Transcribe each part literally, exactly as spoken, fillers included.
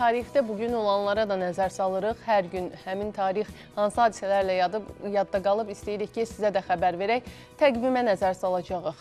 tarixdə bugün olanlara da nəzər salırıq. Hər gün həmin tarix hansı hadisələrlə yadıb, yadda qalıb istəyirik ki, sizə də xəbər verək. Təqvimə nəzər salacağıq.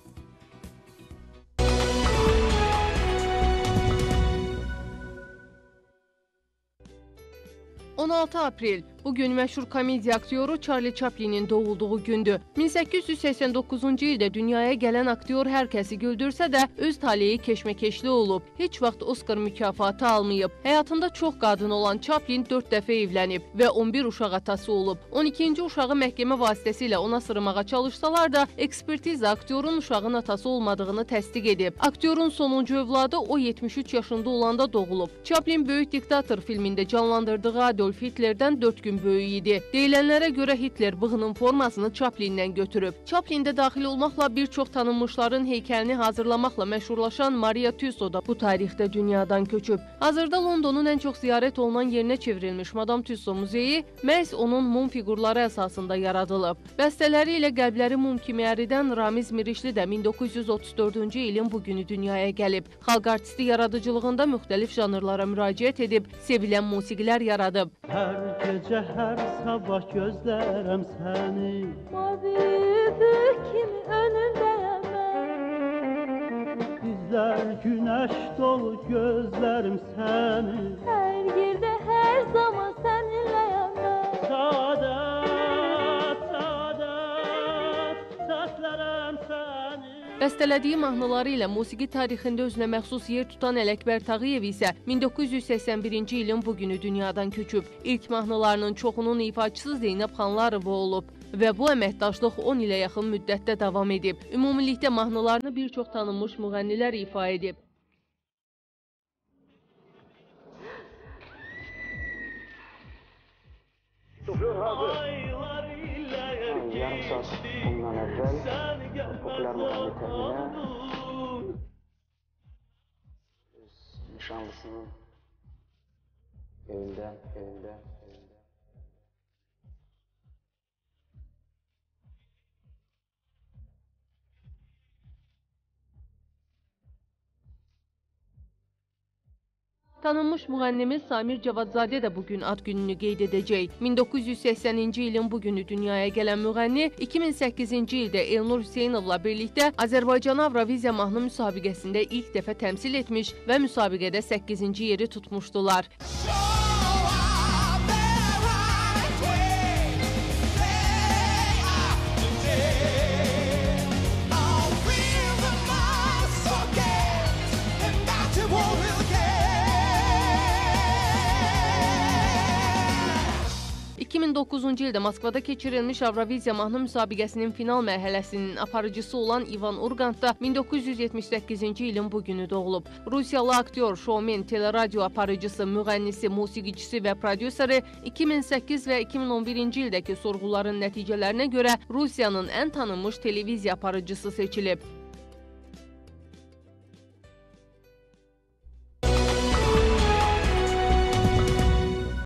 on altı aprel. Bugün məşhur komediya aktyoru Charlie Chaplin'in doğulduğu gündür. min səkkiz yüz səksən doqquzuncu ildə dünyaya gələn aktyor hər kəsi güldürsə də öz taleyi keşməkeşli olub. Heç vaxt Oscar mükafatı almayıb. Həyatında çox qadın olan Chaplin dörd dəfə evlənib və on bir uşaq atası olub. on ikinci uşağı məhkəmə vasitəsilə ona sırmağa çalışsalar da ekspertiza aktyorun uşağın atası olmadığını təsdiq edib. Aktyorun sonuncu övladı o yetmiş üç yaşında olanda doğulub. Chaplin Böyük Diktator filmində canlandırdığı Adolf Hitlerdən dörd gün böyük idi. Deyilənlərə görə Hitler bığının formasını Chaplin'dən götürüb. Chaplin'də daxil olmaqla bir çox tanınmışların heykəlini hazırlamaqla məşhurlaşan Maria Tussauds da bu tarixdə dünyadan köçüb. Hazırda Londonun ən çox ziyarət olunan yerinə çevrilmiş Madame Tussauds muzeyi məhz onun mum fiqurları əsasında yaradılıb. Bəstələri ilə qəlbləri mum kimi əridən Ramiz Mirişli də min doqquz yüz otuz dördüncü ilin bugünü dünyaya gəlib. Xalq artisti yaradıcılığında müxtəlif janrlara müraciət edib, sevilən musiqilər yaradıb. Hər gecə, hər sabah gözlərəm səni, mavi üfüq kimi önündəyəm mən. Bizlər günəş dolu gözlərim səni, hər yerdə, hər zaman səninləyəm mən. Saadət, saadət, səslərəm səni. Bəstələdiyi mahnıları ilə musiqi tarixində özünə məxsus yer tutan Ələkbər Tağıyev isə min doqquz yüz səksən birinci ilin bugünü dünyadan köçüb. İlk mahnılarının çoxunun ifaçısı Zeynəb Xanlarova olub və bu əməkdaşlıq on ilə yaxın müddətdə davam edib. Ümumilikdə mahnılarını bir çox tanınmış müğənnilər ifa edib. Yarım saat bundan əvvəl popülər müğənni Təminə öz nişanlısının evində, evində, evində. Tanınmış müğənnimiz Samir Cavadzadə də bugün ad gününü qeyd edəcək. min doqquz yüz səksəninci ilin bugünü dünyaya gələn müğənni iki min səkkizinci ildə Elnur Hüseynovla birlikdə Azərbaycan Avroviziya mahnı müsabiqəsində ilk dəfə təmsil etmiş və müsabiqədə səkkizinci yeri tutmuşdular. iki min doqquzuncu ildə Moskvada keçirilmiş Avroviziya mahnı müsabiqəsinin final mərhələsinin aparıcısı olan İvan Urgant da min doqquz yüz yetmiş səkkizinci ilin bugünü doğulub. Rusiyalı aktyor, şovmen, teleradio aparıcısı, müğənnisi, musiqiçisi və prodüseri iki min səkkiz və iki min on birinci ildəki sorğuların nəticələrinə görə Rusiyanın ən tanınmış televiziya aparıcısı seçilib.